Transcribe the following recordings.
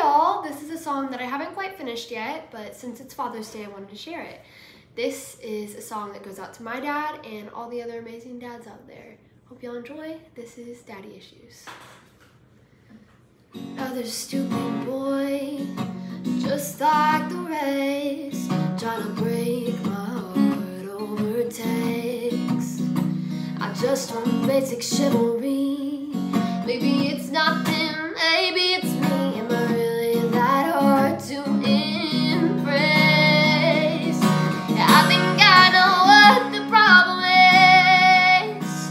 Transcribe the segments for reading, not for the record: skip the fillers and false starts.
y'all, this is a song that I haven't quite finished yet, but since it's Father's Day, I wanted to share it. This is a song that goes out to my dad and all the other amazing dads out there. Hope y'all enjoy. This is Daddy Issues. Another stupid boy, just like the rest, trying to break my heart over text. I just want basic chivalry. Maybe it's not them, maybe it's me. Am I really that hard to impress? Yeah, I think I know what the problem is.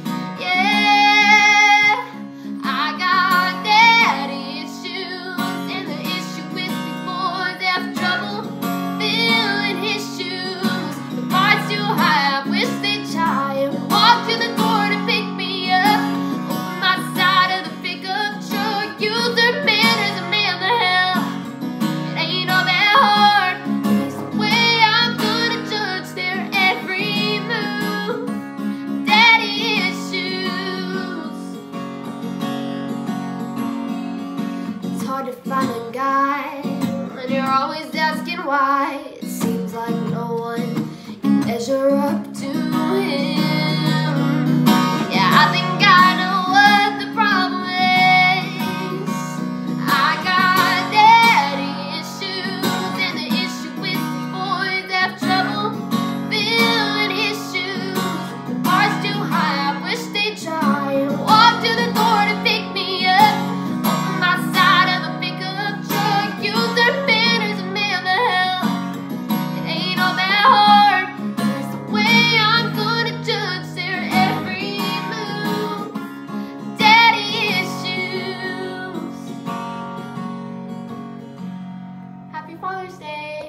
Yeah, I got daddy issues, and the issue with these boys, they have trouble filling his shoes. The bar's too high, I wish they'd try and walk to the door to pick me up. Open my side of the pickup truck, use their manners and man the hell. It ain't all that hard, it's the way I'm gonna judge their every move. Daddy issues. It's hard to find a guy when you're always asking why. It seems like no one can measure up to him. Yeah, I think I know what the problem is. I got daddy issues, and the issue with these boys, they have trouble filling his shoes. The bar's too high, I wish they'd try and walk to the door to pick me up. Open my side of the pickup truck, use their manners and man the hell. It ain't all that hard, it's the way I'm gonna judge their every move. Daddy issues. Happy Father's Day.